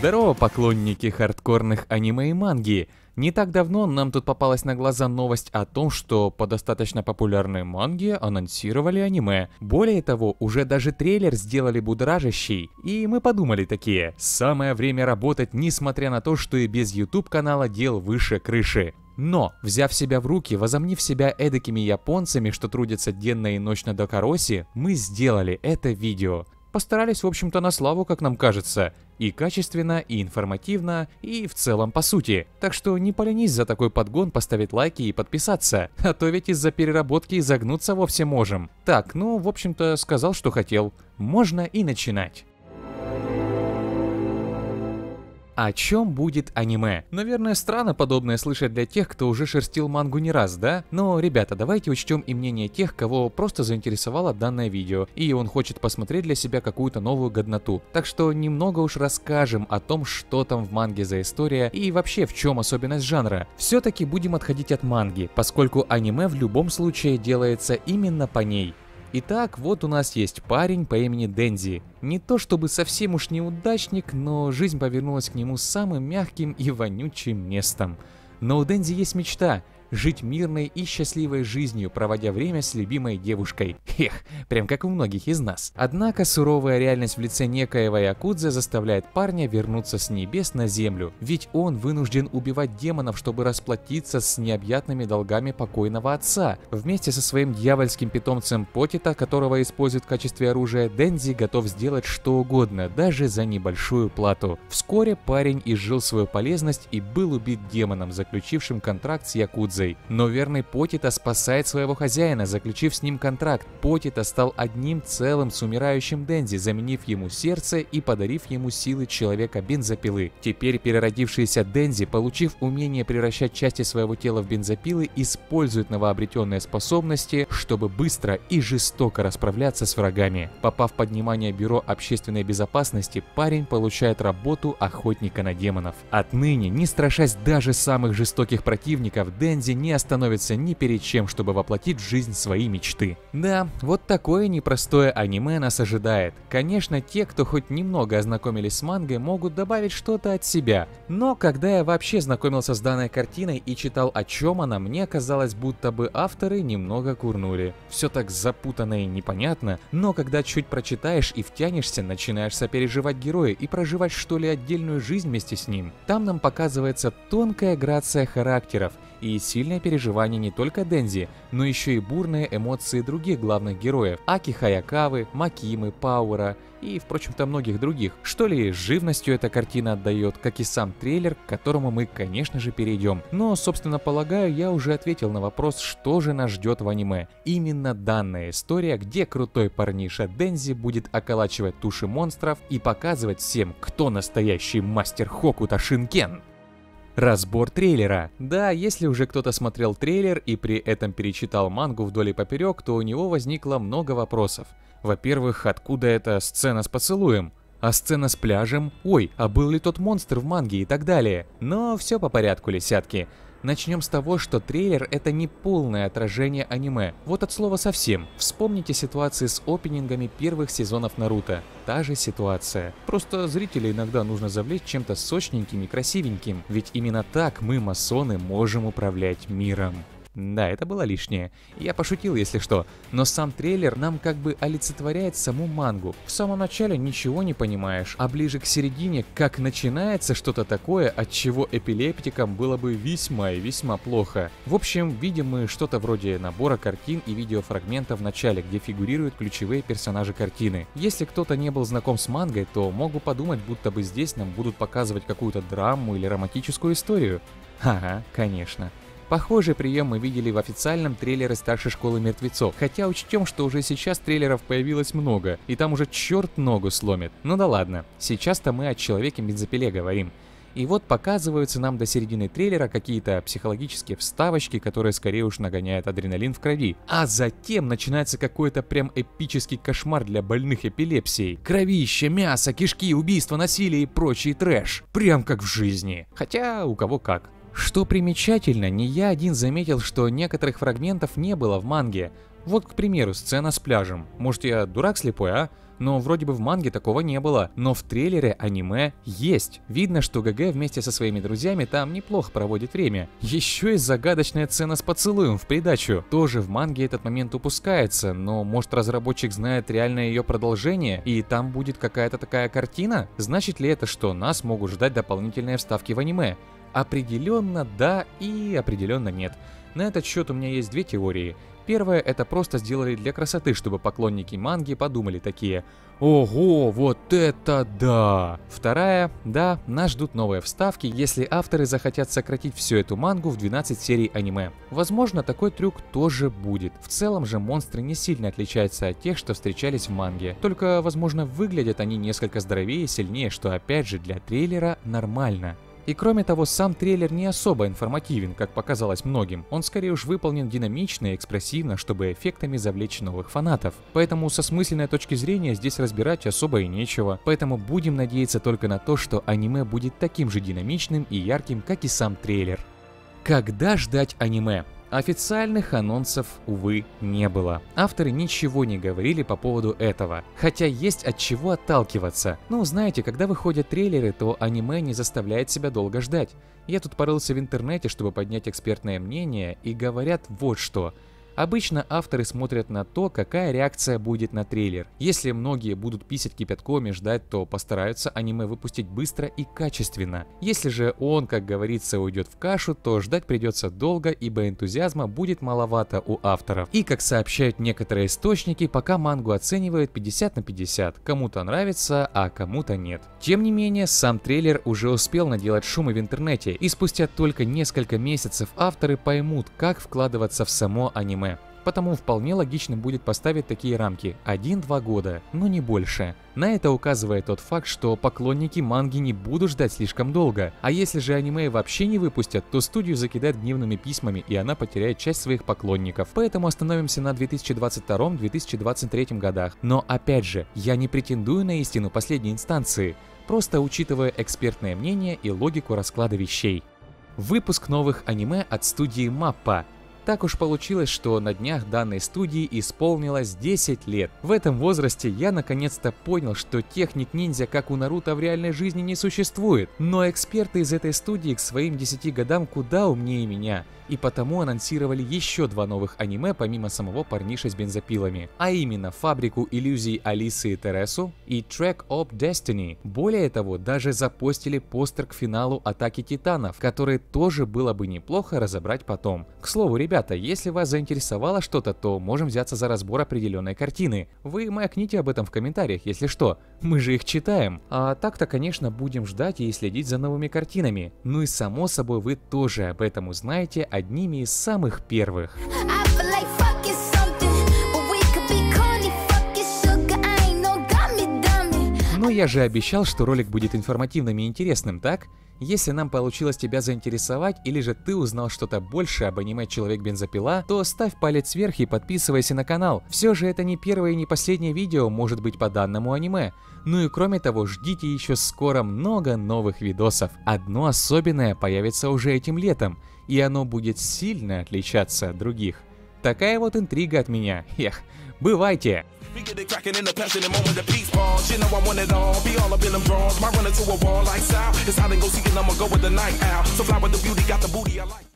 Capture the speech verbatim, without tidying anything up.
Здорово, поклонники хардкорных аниме и манги! Не так давно нам тут попалась на глаза новость о том, что по достаточно популярной манге анонсировали аниме. Более того, уже даже трейлер сделали будоражащий. И мы подумали такие, самое время работать, несмотря на то, что и без YouTube канала дел выше крыши. Но, взяв себя в руки, возомнив себя эдакими японцами, что трудятся денно и ночно до Кароси, мы сделали это видео. Постарались, в общем-то, на славу, как нам кажется. И качественно, и информативно, и в целом по сути. Так что не поленись за такой подгон поставить лайки и подписаться. А то ведь из-за переработки загнуться вовсе можем. Так, ну, в общем-то, сказал, что хотел. Можно и начинать. О чем будет аниме? Наверное, странно подобное слышать для тех, кто уже шерстил мангу не раз, да? Но, ребята, давайте учтем и мнение тех, кого просто заинтересовало данное видео, и он хочет посмотреть для себя какую-то новую годноту. Так что немного уж расскажем о том, что там в манге за история и вообще в чем особенность жанра. Все-таки будем отходить от манги, поскольку аниме в любом случае делается именно по ней. Итак, вот у нас есть парень по имени Дензи. Не то чтобы совсем уж неудачник, но жизнь повернулась к нему самым мягким и вонючим местом. Но у Дензи есть мечта – жить мирной и счастливой жизнью, проводя время с любимой девушкой. Эх, прям как у многих из нас. Однако суровая реальность в лице некоего якудзы заставляет парня вернуться с небес на землю. Ведь он вынужден убивать демонов, чтобы расплатиться с необъятными долгами покойного отца. Вместе со своим дьявольским питомцем Потита, которого использует в качестве оружия, Дензи готов сделать что угодно, даже за небольшую плату. Вскоре парень изжил свою полезность и был убит демоном, заключившим контракт с якудзой. Но верный Потита спасает своего хозяина, заключив с ним контракт. Потита стал одним целым с умирающим Дензи, заменив ему сердце и подарив ему силы человека-бензопилы. Теперь переродившийся Дензи, получив умение превращать части своего тела в бензопилы, использует новообретенные способности, чтобы быстро и жестоко расправляться с врагами. Попав под внимание Бюро общественной безопасности, парень получает работу охотника на демонов. Отныне, не страшась даже самых жестоких противников, Дензи не остановится ни перед чем, чтобы воплотить в жизнь свои мечты. Да, вот такое непростое аниме нас ожидает. Конечно, те, кто хоть немного ознакомились с мангой, могут добавить что-то от себя. Но когда я вообще знакомился с данной картиной и читал, о чем она, мне казалось, будто бы авторы немного курнули. Все так запутанно и непонятно, но когда чуть прочитаешь и втянешься, начинаешь сопереживать героя и проживать что ли отдельную жизнь вместе с ним. Там нам показывается тонкая грация характеров и сильное переживание не только Дензи, но еще и бурные эмоции других главных героев – Аки Хаякавы, Макимы, Пауэра и, впрочем-то, многих других. Что ли, живностью эта картина отдает, как и сам трейлер, к которому мы, конечно же, перейдем. Но, собственно, полагаю, я уже ответил на вопрос, что же нас ждет в аниме. Именно данная история, где крутой парниша Дензи будет околачивать туши монстров и показывать всем, кто настоящий мастер Хокута Шинкен. Разбор трейлера. Да, если уже кто-то смотрел трейлер и при этом перечитал мангу вдоль и поперек, то у него возникло много вопросов. Во-первых, откуда эта сцена с поцелуем? А сцена с пляжем? Ой, а был ли тот монстр в манге и так далее? Но все по порядку, лисятки. Начнем с того, что трейлер — это не полное отражение аниме. Вот от слова совсем. Вспомните ситуации с опенингами первых сезонов Наруто. Та же ситуация. Просто зрителей иногда нужно завлечь чем-то сочненьким и красивеньким. Ведь именно так мы, масоны, можем управлять миром. Да, это было лишнее. Я пошутил, если что. Но сам трейлер нам как бы олицетворяет саму мангу. В самом начале ничего не понимаешь, а ближе к середине как начинается что-то такое, от чего эпилептикам было бы весьма и весьма плохо. В общем, видим мы что-то вроде набора картин и видеофрагментов в начале, где фигурируют ключевые персонажи картины. Если кто-то не был знаком с мангой, то мог бы подумать, будто бы здесь нам будут показывать какую-то драму или романтическую историю. Ага, конечно. Похожий прием мы видели в официальном трейлере старшей школы мертвецов, хотя учтем, что уже сейчас трейлеров появилось много, и там уже черт ногу сломит. Ну да ладно, сейчас-то мы о человеке-бензопиле говорим. И вот показываются нам до середины трейлера какие-то психологические вставочки, которые скорее уж нагоняют адреналин в крови. А затем начинается какой-то прям эпический кошмар для больных эпилепсией. Кровище, мясо, кишки, убийства, насилие и прочий трэш. Прям как в жизни. Хотя у кого как. Что примечательно, не я один заметил, что некоторых фрагментов не было в манге. Вот, к примеру, сцена с пляжем. Может, я дурак слепой, а? Но вроде бы в манге такого не было. Но в трейлере аниме есть. Видно, что ГГ вместе со своими друзьями там неплохо проводит время. Еще и загадочная сцена с поцелуем в придачу. Тоже в манге этот момент упускается, но может разработчик знает реальное ее продолжение, и там будет какая-то такая картина? Значит ли это, что нас могут ждать дополнительные вставки в аниме? Определенно да и определенно нет. На этот счет у меня есть две теории. Первая — это просто сделали для красоты, чтобы поклонники манги подумали такие: «Ого, вот это да!». Вторая — да, нас ждут новые вставки, если авторы захотят сократить всю эту мангу в двенадцать серий аниме. Возможно, такой трюк тоже будет. В целом же монстры не сильно отличаются от тех, что встречались в манге. Только, возможно, выглядят они несколько здоровее и сильнее, что опять же для трейлера нормально. И кроме того, сам трейлер не особо информативен, как показалось многим. Он скорее уж выполнен динамично и экспрессивно, чтобы эффектами завлечь новых фанатов. Поэтому со смысленной точки зрения здесь разбирать особо и нечего. Поэтому будем надеяться только на то, что аниме будет таким же динамичным и ярким, как и сам трейлер. Когда ждать аниме? Официальных анонсов, увы, не было. Авторы ничего не говорили по поводу этого. Хотя есть от чего отталкиваться. Ну, знаете, когда выходят трейлеры, то аниме не заставляет себя долго ждать. Я тут порылся в интернете, чтобы поднять экспертное мнение, и говорят вот что. Обычно авторы смотрят на то, какая реакция будет на трейлер. Если многие будут писать кипятком и ждать, то постараются аниме выпустить быстро и качественно. Если же он, как говорится, уйдет в кашу, то ждать придется долго, ибо энтузиазма будет маловато у авторов. И, как сообщают некоторые источники, пока мангу оценивают пятьдесят на пятьдесят. Кому-то нравится, а кому-то нет. Тем не менее, сам трейлер уже успел наделать шума в интернете, и спустя только несколько месяцев авторы поймут, как вкладываться в само аниме. Потому вполне логично будет поставить такие рамки – один-два года, но не больше. На это указывает тот факт, что поклонники манги не будут ждать слишком долго. А если же аниме вообще не выпустят, то студию закидают гневными письмами, и она потеряет часть своих поклонников. Поэтому остановимся на две тысячи двадцать втором — две тысячи двадцать третьем годах. Но опять же, я не претендую на истину последней инстанции, просто учитывая экспертное мнение и логику расклада вещей. Выпуск новых аниме от студии Маппа. Так уж получилось, что на днях данной студии исполнилось десять лет. В этом возрасте я наконец-то понял, что техник-ниндзя, как у Наруто, в реальной жизни не существует. Но эксперты из этой студии к своим десяти годам куда умнее меня. И потому анонсировали еще два новых аниме помимо самого парниша с бензопилами. А именно «Фабрику иллюзий Алисы и Тересу» и «Track of Destiny». Более того, даже запостили постер к финалу «Атаки Титанов», который тоже было бы неплохо разобрать потом. К слову, ребята, если вас заинтересовало что-то, то можем взяться за разбор определенной картины. Вы маякните об этом в комментариях, если что. Мы же их читаем. А так-то, конечно, будем ждать и следить за новыми картинами. Ну и само собой вы тоже об этом узнаете одними из самых первых. Но я же обещал, что ролик будет информативным и интересным, так? Если нам получилось тебя заинтересовать, или же ты узнал что-то больше об аниме «Человек-бензопила», то ставь палец вверх и подписывайся на канал. Все же это не первое и не последнее видео может быть по данному аниме. Ну и кроме того, ждите еще скоро много новых видосов. Одно особенное появится уже этим летом, и оно будет сильно отличаться от других. Такая вот интрига от меня. Эх, бывайте! We get it cracking in the passionate moment of peace pause. You know I want it all, be all up in them drawers. My running to a wall like Sal. It's hot and go seeking, I'ma go with the night owl. So fly with the beauty, got the booty I like.